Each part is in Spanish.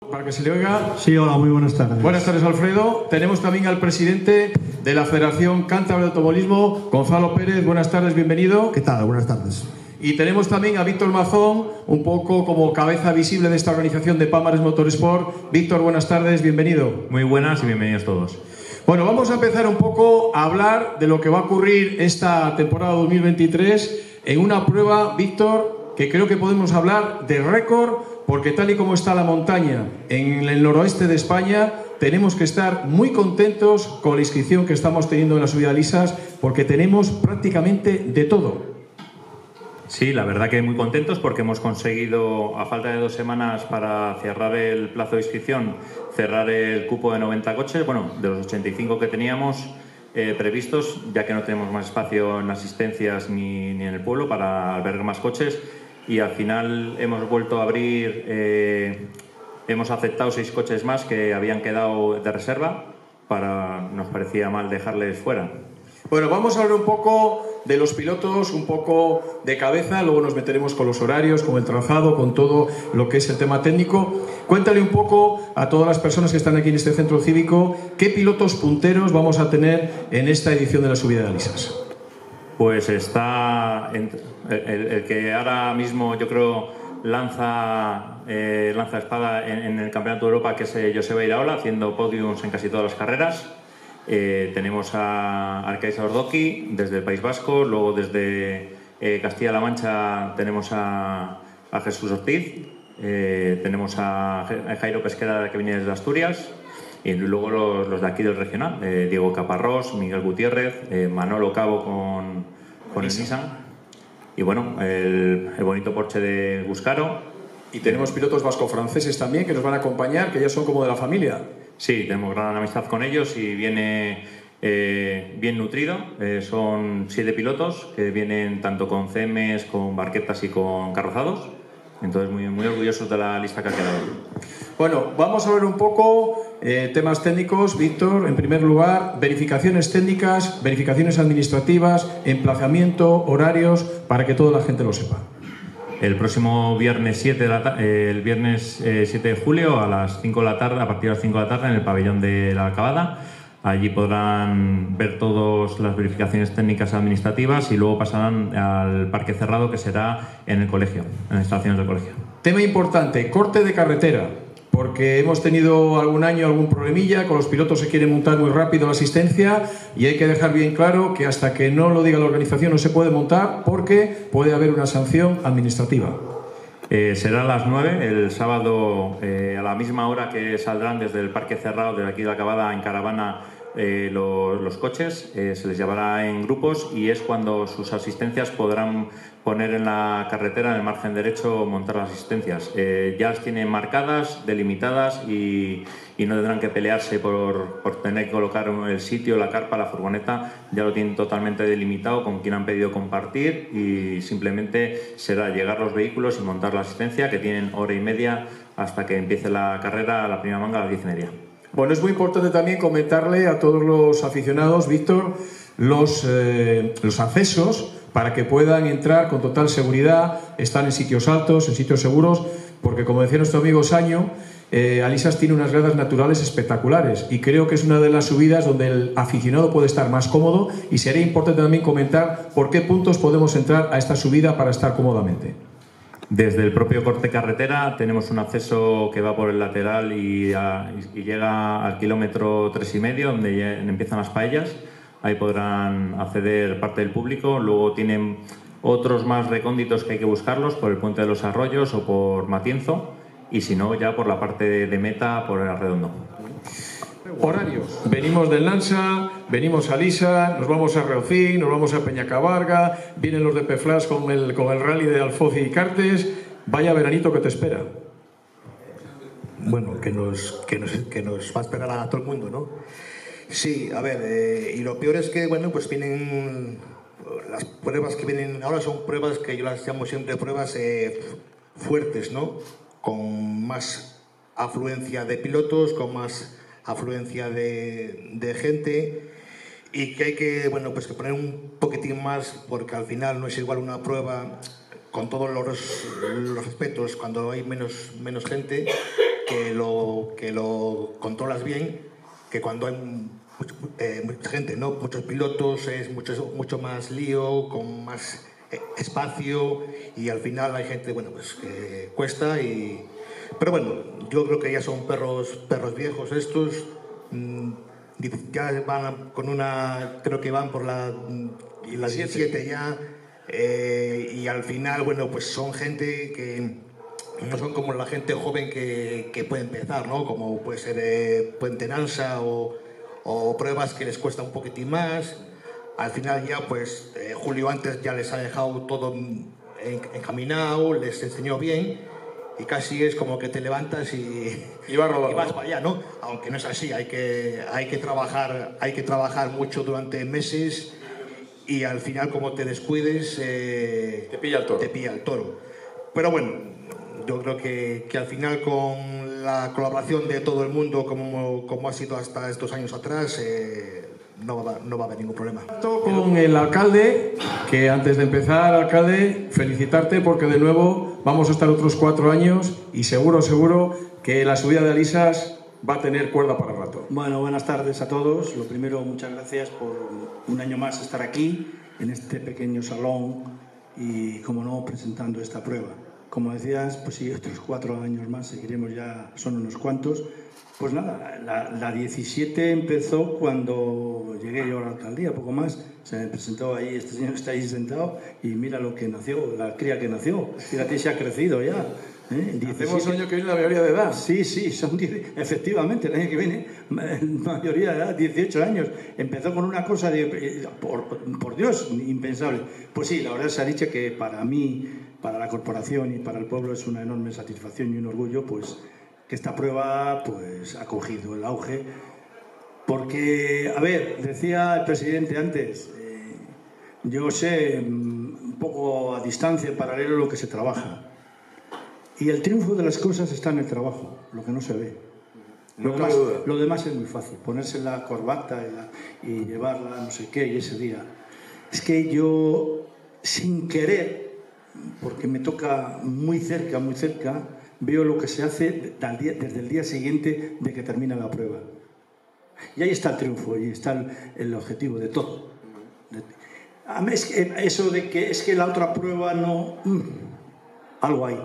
Para que se le oiga. Sí, hola, muy buenas tardes. Buenas tardes, Alfredo. Tenemos también al presidente de la Federación Cántabra de Automovilismo, Gonzalo Pérez. Buenas tardes, bienvenido. ¿Qué tal? Buenas tardes. Y tenemos también a Víctor Mazón, un poco como cabeza visible de esta organización de Palmares Motorsport. Víctor, buenas tardes, bienvenido. Muy buenas y bienvenidos todos. Bueno, vamos a empezar un poco a hablar de lo que va a ocurrir esta temporada 2023 en una prueba, Víctor, que creo que podemos hablar de récord, porque tal y como está la montaña en el noroeste de España, tenemos que estar muy contentos con la inscripción que estamos teniendo en la subida a Lisas, porque tenemos prácticamente de todo. Sí, la verdad que muy contentos porque hemos conseguido, a falta de 2 semanas para cerrar el plazo de inscripción, cerrar el cupo de 90 coches, bueno, de los 85 que teníamos previstos, ya que no tenemos más espacio en asistencias ni en el pueblo para albergar más coches. Y al final hemos vuelto a abrir, hemos aceptado 6 coches más que habían quedado de reserva, nos parecía mal dejarles fuera. Bueno, vamos a hablar un poco de los pilotos, un poco de cabeza, luego nos meteremos con los horarios, con el trazado, con todo lo que es el tema técnico. Cuéntale un poco a todas las personas que están aquí en este centro cívico, ¿qué pilotos punteros vamos a tener en esta edición de la subida de Lisas? Pues está el que ahora mismo yo creo lanza espada en el Campeonato de Europa, que es Joseba Iraola, haciendo podiums en casi todas las carreras. Tenemos a Arkaisa Ordoki desde el País Vasco, luego desde Castilla-La Mancha tenemos a Jesús Ortiz, tenemos a Jairo Pesquera, que viene desde Asturias, y luego los de aquí del regional, Diego Caparrós, Miguel Gutiérrez, Manolo Cabo con el Nissan, y bueno, el bonito Porsche de Buscaro. Y tenemos pilotos vasco-franceses también que nos van a acompañar, que ya son como de la familia. Sí, tenemos gran amistad con ellos y viene bien nutrido. Son 7 pilotos que vienen tanto con CMs, con barquetas y con carrozados. Entonces, muy orgullosos de la lista que ha quedado. Bueno, vamos a ver un poco temas técnicos, Víctor. En primer lugar, verificaciones técnicas, verificaciones administrativas, emplazamiento, horarios, para que toda la gente lo sepa. El próximo viernes 7 de julio a las 5 de la tarde, a partir de las 5 de la tarde, en el pabellón de la Alcabada. Allí podrán ver todas las verificaciones técnicas administrativas y luego pasarán al parque cerrado, que será en el colegio, en las instalaciones del colegio. Tema importante, corte de carretera, porque hemos tenido algún año algún problemilla, con los pilotos se quiere montar muy rápido la asistencia y hay que dejar bien claro que hasta que no lo diga la organización no se puede montar, porque puede haber una sanción administrativa. Será a las 9 el sábado, a la misma hora que saldrán desde el parque cerrado de aquí de la Alcabada en caravana los coches. Se les llevará en grupos y es cuando sus asistencias podrán poner en la carretera, en el margen derecho, montar las asistencias. Ya las tienen marcadas, delimitadas y no tendrán que pelearse por tener que colocar el sitio, la carpa, la furgoneta. Ya lo tienen totalmente delimitado con quien han pedido compartir y simplemente será llegar los vehículos y montar la asistencia, que tienen hora y media hasta que empiece la carrera, la primera manga, a las 10:30. Bueno, es muy importante también comentarle a todos los aficionados, Víctor, los accesos para que puedan entrar con total seguridad, estar en sitios altos, en sitios seguros, porque como decía nuestro amigo Saño, Alisas tiene unas gradas naturales espectaculares y creo que es una de las subidas donde el aficionado puede estar más cómodo, y sería importante también comentar por qué puntos podemos entrar a esta subida para estar cómodamente. Desde el propio corte carretera tenemos un acceso que va por el lateral y llega al kilómetro 3,5, donde ya empiezan las paellas. Ahí podrán acceder parte del público. Luego tienen otros más recónditos que hay que buscarlos por el Puente de los Arroyos o por Matienzo, y si no, ya por la parte de meta, por el Arredondo. Horarios. Venimos del Lansa, venimos a Lisa, nos vamos a Reocín, nos vamos a Peñacabarga, vienen los de Peflas con el rally de Alfoz y Cartes. Vaya veranito que te espera. Bueno, que nos va a esperar a todo el mundo, ¿no? Sí, a ver, y lo peor es que, bueno, pues vienen las pruebas que vienen ahora, son pruebas que yo las llamo siempre pruebas fuertes, ¿no? Con más afluencia de pilotos, con más afluencia de gente, y que hay que, bueno, pues que poner un poquitín más, porque al final no es igual una prueba con todos los respetos cuando hay menos gente que lo controlas bien, que cuando hay mucha gente, ¿no? Muchos pilotos, es mucho más lío, con más espacio, y al final hay gente, bueno, pues que cuesta. Pero bueno, yo creo que ya son perros viejos estos. Ya van con creo que van por la 17 ya, y al final, bueno, pues son gente que no son como la gente joven que puede empezar, ¿no? Como puede ser Puente Nansa o pruebas que les cuesta un poquitín más. Al final ya, pues, Julio antes ya les ha dejado todo encaminado, les enseñó bien, y casi es como que te levantas y vas para allá, ¿no? Aunque no es así, hay que trabajar mucho durante meses, y al final, como te descuides, te pilla el toro. Pero bueno, yo creo que al final, con la colaboración de todo el mundo, como ha sido hasta estos años atrás, no va a haber ningún problema. Con el alcalde, que antes de empezar, alcalde, felicitarte porque de nuevo vamos a estar otros 4 años y seguro que la subida de Alisas va a tener cuerda para rato. Bueno, buenas tardes a todos. Lo primero, muchas gracias por un año más estar aquí, en este pequeño salón, y, como no, presentando esta prueba. Como decías, pues sí, otros 4 años más seguiremos, ya son unos cuantos. Pues nada, la 17 empezó cuando llegué yo a la alcaldía, poco más. Se me presentó ahí, este señor está ahí sentado, y mira lo que nació, la cría que nació. Fíjate, se ha crecido ya. Hacemos el año que viene la mayoría de edad. Sí, efectivamente, el año que viene, mayoría de edad, 18 años. Empezó con una cosa por Dios, impensable. Pues sí, la verdad se ha dicho que para mí, para la corporación y para el pueblo, es una enorme satisfacción y un orgullo, pues, que esta prueba, pues, ha cogido el auge. Porque, a ver, decía el presidente antes, yo sé un poco a distancia, en paralelo, lo que se trabaja. Y el triunfo de las cosas está en el trabajo, lo que no se ve. Lo demás es muy fácil, ponerse la corbata y llevarla, no sé qué, y ese día. Es que yo, sin querer, porque me toca muy cerca, veo lo que se hace desde el día siguiente de que termina la prueba. Y ahí está el triunfo, y está el objetivo de todo. A mí es que eso de que es que la otra prueba no... algo hay.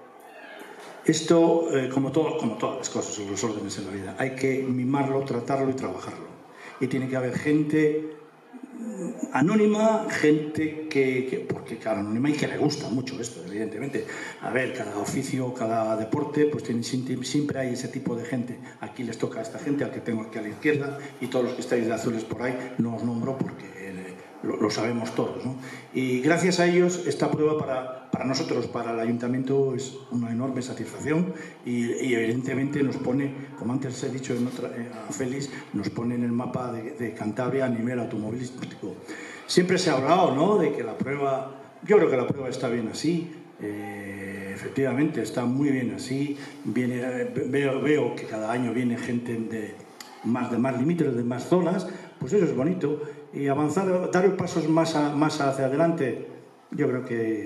Esto, como todas las cosas, los órdenes en la vida, hay que mimarlo, tratarlo y trabajarlo. Y tiene que haber gente anónima, gente porque claro, anónima, y que le gusta mucho esto, evidentemente. A ver, cada oficio, cada deporte, pues siempre hay ese tipo de gente. Aquí les toca a esta gente, al que tengo aquí a la izquierda, y todos los que estáis de azules por ahí, no os nombro porque lo sabemos todos, ¿no? Y gracias a ellos, esta prueba para nosotros, para el ayuntamiento, es una enorme satisfacción, y evidentemente nos pone, como antes he dicho a Félix, nos pone en el mapa de Cantabria a nivel automovilístico. Siempre se ha hablado, ¿no?, de que la prueba, yo creo que la prueba está bien así, efectivamente está muy bien así. Veo que cada año viene gente de más límites, de más zonas, pues eso es bonito. Y avanzar, dar pasos más hacia adelante, yo creo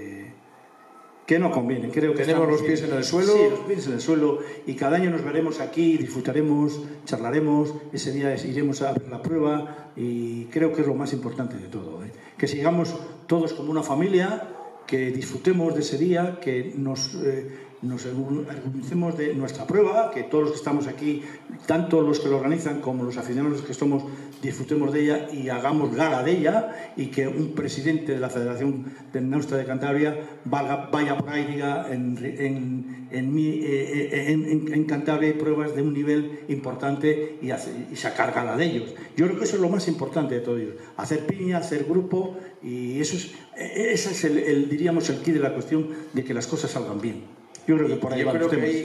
que no conviene. Creo que tenemos los pies en el suelo. Sí, los pies en el suelo, y cada año nos veremos aquí, disfrutaremos, charlaremos, ese día iremos a ver la prueba, y creo que es lo más importante de todo, que sigamos todos como una familia, que disfrutemos de ese día, que nos orgullecemos de nuestra prueba, que todos los que estamos aquí, tanto los que lo organizan como los aficionados que somos, disfrutemos de ella y hagamos gala de ella, y que un presidente de la Federación del Náutica de Cantabria vaya por ahí y diga en Cantabria hay pruebas de un nivel importante, y sacar gala de ellos. Yo creo que eso es lo más importante de todo ello, hacer piña, hacer grupo, y ese es diríamos el quid de la cuestión, de que las cosas salgan bien. Yo creo que por ahí van los temas.